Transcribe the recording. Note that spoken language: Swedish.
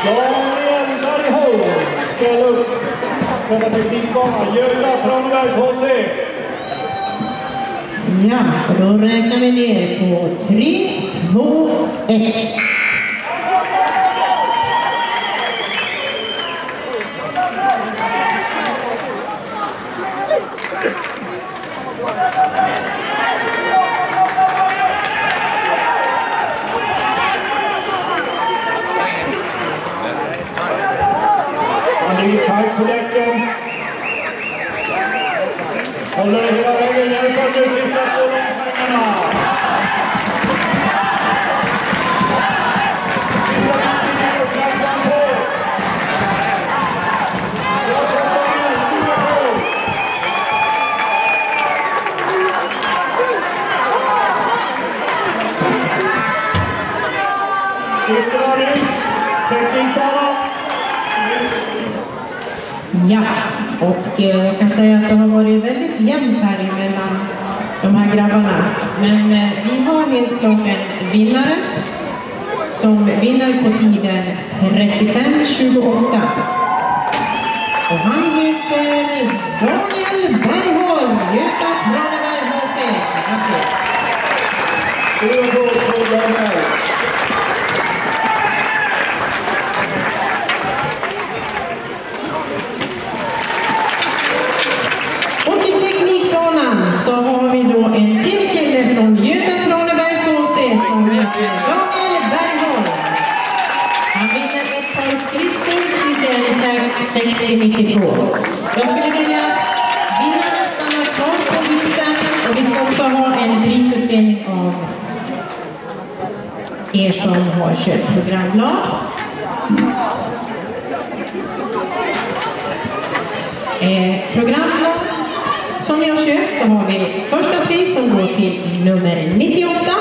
Daniel Bergholm ställer upp själva teknikbanan. Göta Tranebergs HC. Ja, och då räknar vi ner på 3, 2, 1. Han ligger tajt på däcken. Håller hela vägen hjälper till sista två långsvängarna. Sista biten och framför på. Jag kör Daniel, stora på. Sista där ut. Teknikbanan. Ja, och jag kan säga att det har varit väldigt jämnt här emellan de här grabbarna. Men vi har helt klart en vinnare som vinner på tiden 35:28. Och han heter Daniel Bergholm, Göta Traneberg HC. Grattis! Så har vi då en till kille från Göta Tranebergs HC som heter Daniel Bergholm. Han vinner ett par skridskor i Tax 6092. Jag skulle vilja att vinnarna stannar kvar på isen och vi ska också ha en prisutdelning av er som har köpt programblad. Programblad som ni har köpt så har vi första pris som går till nummer 98.